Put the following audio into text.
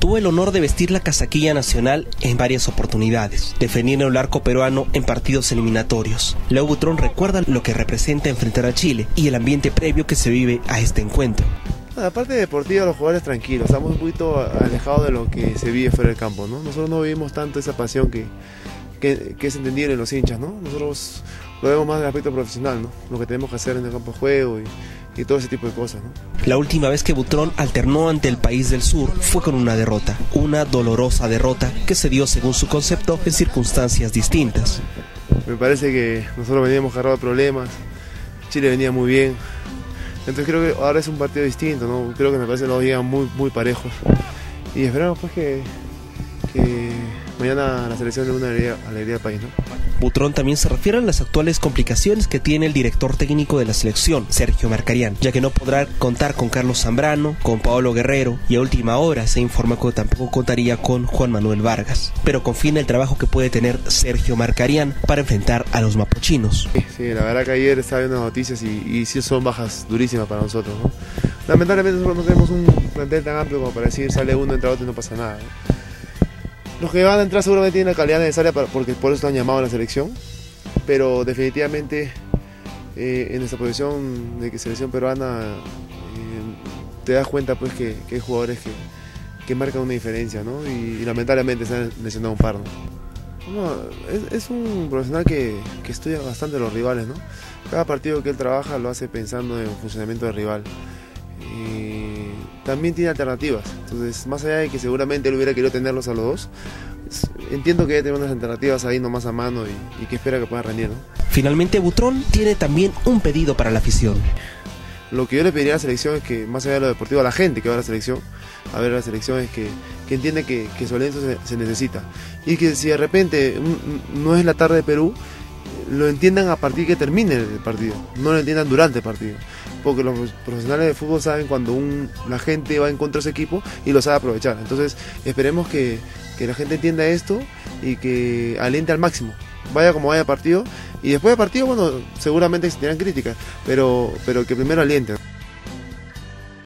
tuvo el honor de vestir la casaquilla nacional en varias oportunidades, defendiendo el arco peruano en partidos eliminatorios. Leo Butrón recuerda lo que representa enfrentar a Chile y el ambiente previo que se vive a este encuentro. La parte deportiva, los jugadores tranquilos, estamos un poquito alejados de lo que se vive fuera del campo, ¿no? Nosotros no vivimos tanto esa pasión que es entendible en los hinchas, ¿no? Nosotros lo vemos más del aspecto profesional, ¿no? Lo que tenemos que hacer en el campo de juego y todo ese tipo de cosas, ¿no? La última vez que Butrón alternó ante el país del sur fue con una derrota, una dolorosa derrota que se dio, según su concepto, en circunstancias distintas. Me parece que nosotros veníamos cargados de problemas, Chile venía muy bien, entonces creo que ahora es un partido distinto, ¿no? Creo que me parece que los días muy parejos y esperamos pues que mañana la selección dé una alegría al país, ¿no? Butrón también se refiere a las actuales complicaciones que tiene el director técnico de la selección, Sergio Marcarián, ya que no podrá contar con Carlos Zambrano, con Paolo Guerrero, y a última hora se informa que tampoco contaría con Juan Manuel Vargas, pero confía en el trabajo que puede tener Sergio Marcarián para enfrentar a los mapuchinos. Sí, la verdad que ayer estaba viendo noticias y sí son bajas durísimas para nosotros, ¿no? Lamentablemente nosotros no tenemos un plantel tan amplio como para decir sale uno, entra otro y no pasa nada, ¿no? Los que van a entrar seguramente tienen la calidad necesaria porque por eso están llamados a la selección, pero definitivamente en esta posición de que selección peruana te das cuenta pues que hay jugadores que marcan una diferencia, ¿no? Y lamentablemente se han lesionado un par, ¿no? Es un profesional que estudia bastante los rivales, ¿no? Cada partido que él trabaja lo hace pensando en el funcionamiento del rival. Y también tiene alternativas, entonces más allá de que seguramente él hubiera querido tenerlos a los dos, entiendo que debe tener unas alternativas ahí nomás a mano y que espera que puedan rendir, ¿no? Finalmente Butrón tiene también un pedido para la afición. Lo que yo le pediría a la selección es que, más allá de lo deportivo, a la gente que va a la selección, es que entiende que su aliento se necesita y que si de repente no es la tarde de Perú, lo entiendan a partir que termine el partido, no lo entiendan durante el partido, porque los profesionales de fútbol saben cuando la gente va en contra de su equipo y lo sabe aprovechar. Entonces esperemos que la gente entienda esto y que aliente al máximo, vaya como vaya el partido, y después del partido, bueno, seguramente existirán críticas, pero que primero alienten.